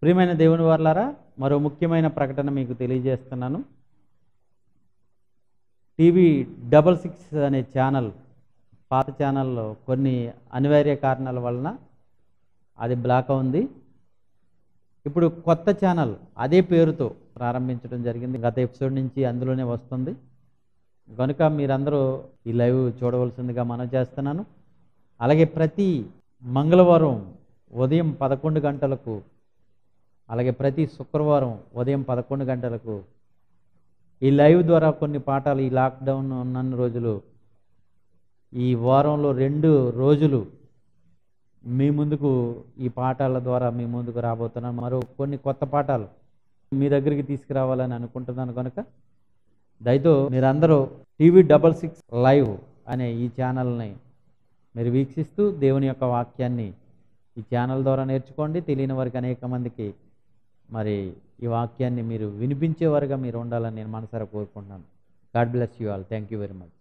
ప్రియమైన దేవుని వారలారా, మరో ముఖ్యమైన ప్రకటన మీకు తెలియజేస్తున్నాను. టీవీ 66 అనే ఛానల్, పాత ఛానల్లో కొన్ని అనివార్య కారణాల వలన అది బ్లాక్ ఉంది. ఇప్పుడు కొత్త ఛానల్ అదే పేరుతో ప్రారంభించడం జరిగింది. గత ఎపిసోడ్ నుంచి అందులోనే వస్తుంది. కనుక మీరందరూ ఈ లైవ్ చూడవలసిందిగా మనవి చేస్తున్నాను. అలాగే ప్రతి మంగళవారం ఉదయం 11 గంటలకు, అలాగే ప్రతి శుక్రవారం ఉదయం 11 గంటలకు ఈ లైవ్ ద్వారా కొన్ని పాఠాలు, ఈ లాక్డౌన్ ఉన్న రోజులు, ఈ వారంలో 2 రోజులు మీ ముందుకు ఈ పాఠాల ద్వారా మీ ముందుకు రాబోతున్నాను. మరో కొన్ని కొత్త పాఠాలు మీ దగ్గరికి తీసుకురావాలని అనుకుంటున్నాను. కనుక దయతో మీరందరూ టీవీ 66 లైవ్ అనే ఈ ఛానల్ని మీరు వీక్షిస్తూ దేవుని యొక్క వాక్యాన్ని ఈ ఛానల్ ద్వారా నేర్చుకోండి. తెలియని వారికి అనేక మందికి మరి ఈ వాక్యాన్ని మీరు వినిపించేవారుగా మీరు ఉండాలని నేను మనసారా కోరుకుంటున్నాను. God bless you all. Thank you very much.